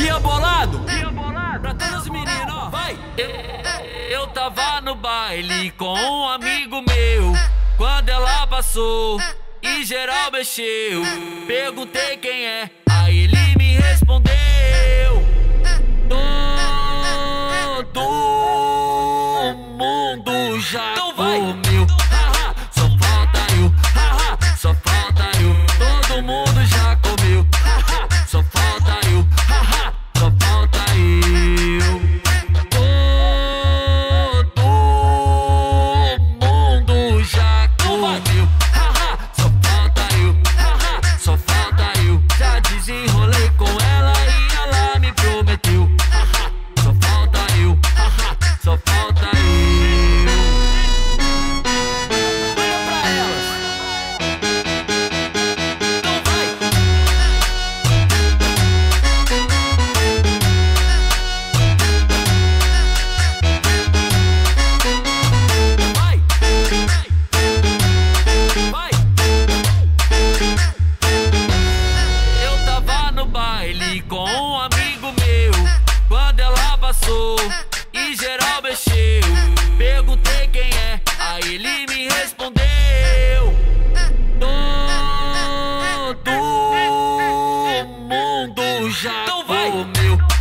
Guia bolado, pra todos os meninos, ó, vai. Eu tava no baile com um amigo meu, quando ela passou e geral mexeu. Perguntei quem é, aí ele me respondeu: todo mundo já comeu. Haha, só falta eu. Haha, só falta eu. Todo mundo já comeu. Haha, só falta eu. Haha, só falta eu. Todo mundo já comeu. Haha, só falta eu. Haha, só falta eu. Já desenrolei com ela e ela me prometeu. Haha, só falta eu. Haha, só falta eu. Olha pra elas. Então vai. Vai. Eu tava no baile com um amigo meu, quando ela passou e geral mexeu. Perguntei quem é, aí ele me respondeu: todo mundo já comeu.